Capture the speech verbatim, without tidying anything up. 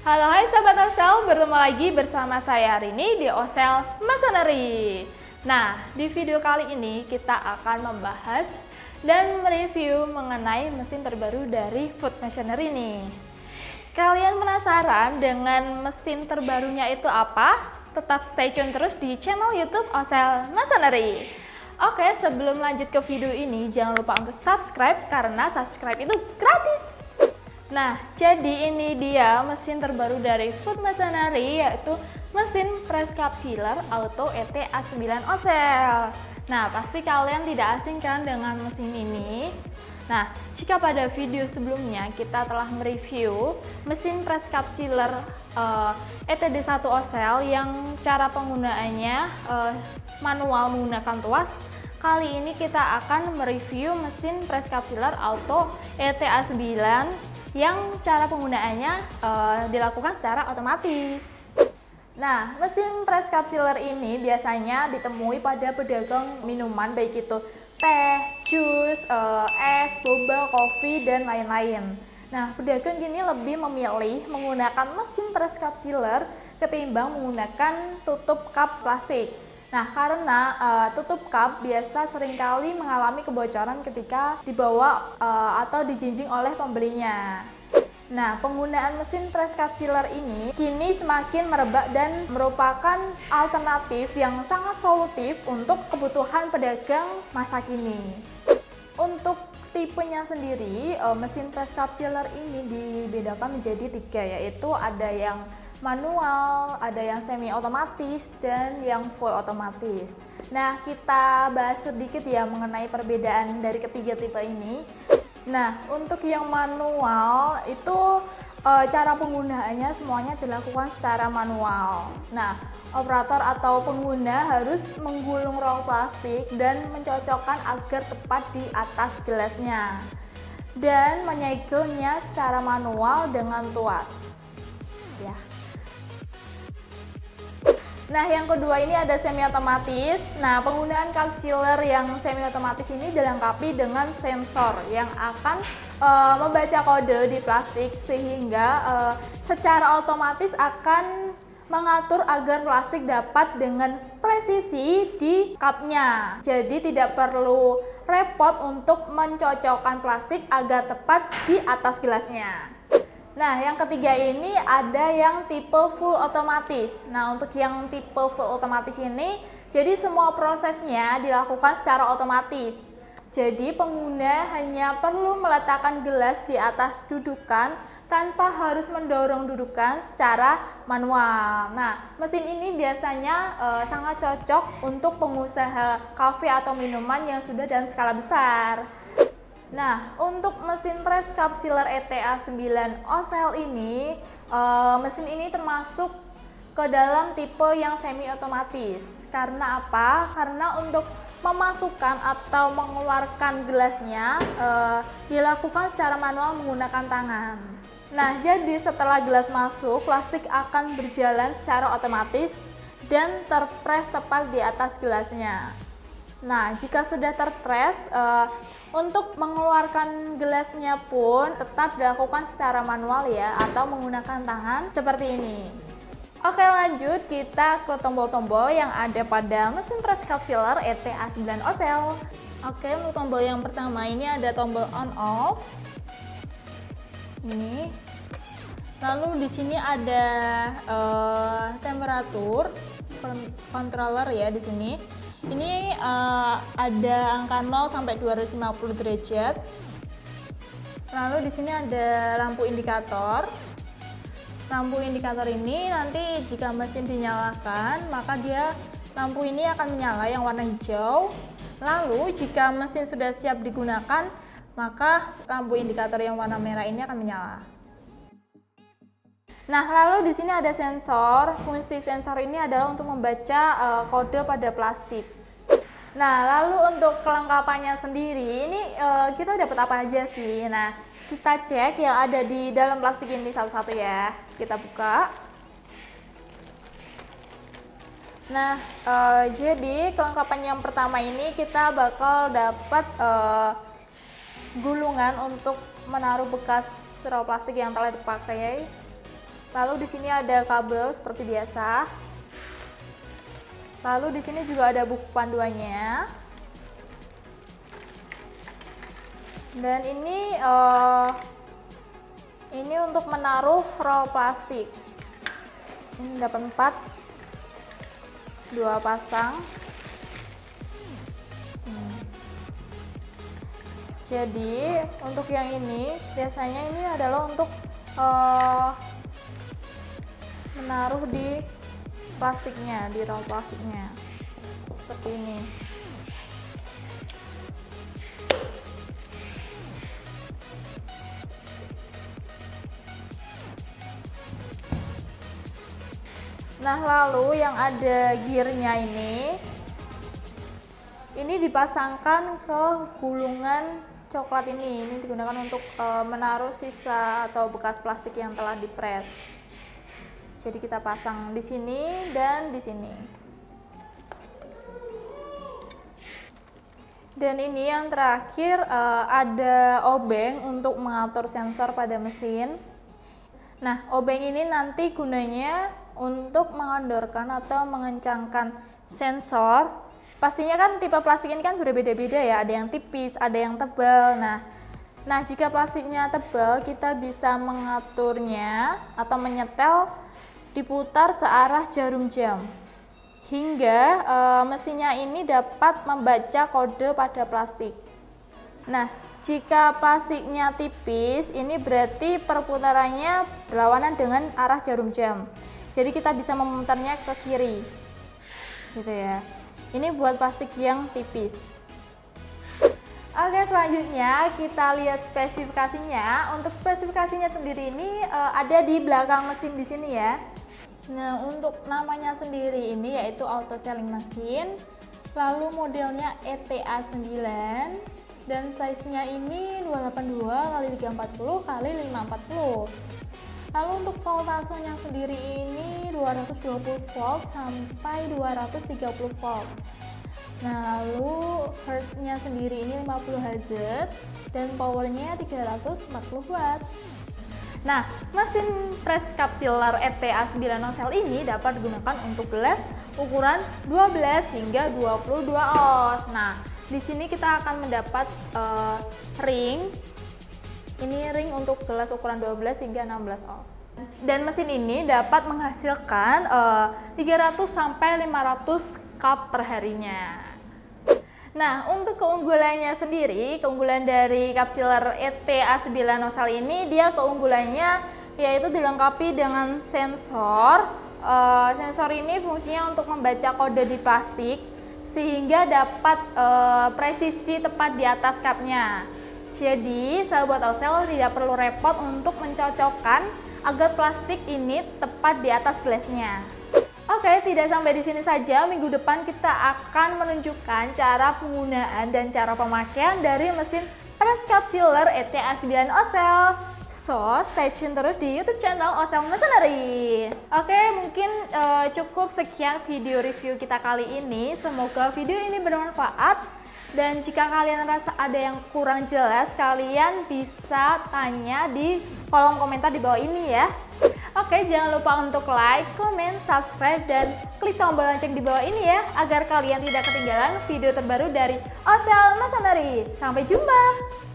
Halo hai Sobat Osel, bertemu lagi bersama saya hari ini di Osel Machinery. Nah, di video kali ini kita akan membahas dan mereview mengenai mesin terbaru dari Food Machinery nih. Kalian penasaran dengan mesin terbarunya itu apa? Tetap stay tune terus di channel YouTube Osel Machinery. Oke, sebelum lanjut ke video ini, jangan lupa untuk subscribe karena subscribe itu gratis. Nah, jadi ini dia mesin terbaru dari Food Machinery, yaitu mesin press cup sealer auto E T A sembilan Osel. Nah, pasti kalian tidak asing kan dengan mesin ini. Nah, jika pada video sebelumnya kita telah mereview mesin press cup sealer uh, E T D satu Osel yang cara penggunaannya uh, manual menggunakan tuas, kali ini kita akan mereview mesin press cup sealer auto E T A sembilan yang cara penggunaannya uh, dilakukan secara otomatis. Nah, mesin press cup sealer ini biasanya ditemui pada pedagang minuman, baik itu teh, jus, uh, es, boba, kopi, dan lain-lain. Nah, pedagang kini lebih memilih menggunakan mesin press cup sealer ketimbang menggunakan tutup cup plastik. Nah, karena uh, tutup cup biasa seringkali mengalami kebocoran ketika dibawa uh, atau dijinjing oleh pembelinya. Nah, penggunaan mesin press cup sealer ini kini semakin merebak dan merupakan alternatif yang sangat solutif untuk kebutuhan pedagang masa kini. Untuk tipenya sendiri, uh, mesin press cup sealer ini dibedakan menjadi tiga, yaitu ada yang manual, ada yang semi otomatis, dan yang full otomatis. Nah, kita bahas sedikit ya mengenai perbedaan dari ketiga tipe ini. Nah, untuk yang manual itu e, cara penggunaannya semuanya dilakukan secara manual. Nah, operator atau pengguna harus menggulung roll plastik dan mencocokkan agar tepat di atas gelasnya dan menyegelnya secara manual dengan tuas. Ya. Nah, yang kedua ini ada semi otomatis. Nah, penggunaan cup sealer yang semi otomatis ini dilengkapi dengan sensor yang akan e, membaca kode di plastik sehingga e, secara otomatis akan mengatur agar plastik dapat dengan presisi di cupnya. Jadi tidak perlu repot untuk mencocokkan plastik agar tepat di atas gelasnya. Nah, yang ketiga ini ada yang tipe full otomatis. Nah, untuk yang tipe full otomatis ini, jadi semua prosesnya dilakukan secara otomatis. Jadi pengguna hanya perlu meletakkan gelas di atas dudukan tanpa harus mendorong dudukan secara manual. Nah, mesin ini biasanya e, sangat cocok untuk pengusaha kafe atau minuman yang sudah dalam skala besar. Nah, untuk mesin press cup sealer E T A sembilan Osel ini, e, mesin ini termasuk ke dalam tipe yang semi otomatis. Karena apa? Karena untuk memasukkan atau mengeluarkan gelasnya e, dilakukan secara manual menggunakan tangan. Nah, jadi setelah gelas masuk, plastik akan berjalan secara otomatis dan terpres tepat di atas gelasnya. Nah, jika sudah terpres, uh, untuk mengeluarkan gelasnya pun tetap dilakukan secara manual ya, atau menggunakan tangan seperti ini. Oke, lanjut kita ke tombol-tombol yang ada pada mesin press cup sealer E T A sembilan Osel. Oke, untuk tombol yang pertama ini ada tombol on off. Ini. Lalu di sini ada uh, temperatur controller ya di sini. Ini uh, ada angka nol sampai dua ratus lima puluh derajat. Lalu di sini ada lampu indikator. Lampu indikator ini nanti jika mesin dinyalakan, maka dia lampu ini akan menyala yang warna hijau. Lalu jika mesin sudah siap digunakan, maka lampu indikator yang warna merah ini akan menyala. Nah, lalu di sini ada sensor. Fungsi sensor ini adalah untuk membaca uh, kode pada plastik. Nah, lalu untuk kelengkapannya sendiri, ini uh, kita dapat apa aja sih? Nah, kita cek yang ada di dalam plastik ini satu-satu ya. Kita buka. Nah, uh, jadi kelengkapan yang pertama ini kita bakal dapat uh, gulungan untuk menaruh bekas roll plastik yang telah dipakai. Lalu di sini ada kabel seperti biasa. Lalu di sini juga ada buku panduannya. Dan ini uh, ini untuk menaruh roll plastik. Ini dapat empat, dua pasang. Hmm. Jadi untuk yang ini biasanya ini adalah untuk uh, menaruh di plastiknya, di roll plastiknya seperti ini. Nah, lalu yang ada gearnya ini ini dipasangkan ke gulungan coklat ini. Ini digunakan untuk e, menaruh sisa atau bekas plastik yang telah dipres. Jadi kita pasang di sini dan di sini. Dan ini yang terakhir e, ada obeng untuk mengatur sensor pada mesin. Nah, obeng ini nanti gunanya untuk mengendorkan atau mengencangkan sensor. Pastinya kan tipe plastik ini kan berbeda-beda ya, ada yang tipis, ada yang tebal. Nah, nah jika plastiknya tebal, kita bisa mengaturnya atau menyetel diputar searah jarum jam hingga e, mesinnya ini dapat membaca kode pada plastik. Nah, jika plastiknya tipis, ini berarti perputarannya berlawanan dengan arah jarum jam. Jadi kita bisa memutarnya ke kiri, gitu ya. Ini buat plastik yang tipis. Oke, selanjutnya kita lihat spesifikasinya. Untuk spesifikasinya sendiri ini uh, ada di belakang mesin di sini ya. Nah, untuk namanya sendiri ini yaitu auto selling mesin. Lalu modelnya E T A sembilan dan size-nya ini dua delapan dua kali tiga empat nol kali lima empat nol. Lalu untuk voltasenya sendiri ini dua ratus dua puluh volt sampai dua ratus tiga puluh volt. Nah, lalu hertznya sendiri ini lima puluh hertz dan powernya tiga ratus empat puluh watt. Nah, mesin press capsular E T A sembilan nozzle ini dapat digunakan untuk gelas ukuran dua belas hingga dua puluh dua oz. Nah, di sini kita akan mendapat uh, ring. Ini ring untuk gelas ukuran dua belas hingga enam belas oz. Dan mesin ini dapat menghasilkan uh, tiga ratus sampai lima ratus cup per harinya. Nah, untuk keunggulannya sendiri, keunggulan dari capsular E T A sembilan nozzle ini, dia keunggulannya yaitu dilengkapi dengan sensor. Uh, sensor ini fungsinya untuk membaca kode di plastik sehingga dapat uh, presisi tepat di atas cupnya. Jadi, sahabat Osel tidak perlu repot untuk mencocokkan agar plastik ini tepat di atas gelasnya. Oke, tidak sampai di sini saja. Minggu depan kita akan menunjukkan cara penggunaan dan cara pemakaian dari mesin press capsular E T A sembilan Osel. So, stay tune terus di YouTube channel Osel Machinery. Oke, mungkin uh, cukup sekian video review kita kali ini. Semoga video ini bermanfaat. Dan jika kalian rasa ada yang kurang jelas, kalian bisa tanya di kolom komentar di bawah ini ya. Oke, jangan lupa untuk like, comment, subscribe, dan klik tombol lonceng di bawah ini ya, agar kalian tidak ketinggalan video terbaru dari Osel Machinery. Sampai jumpa!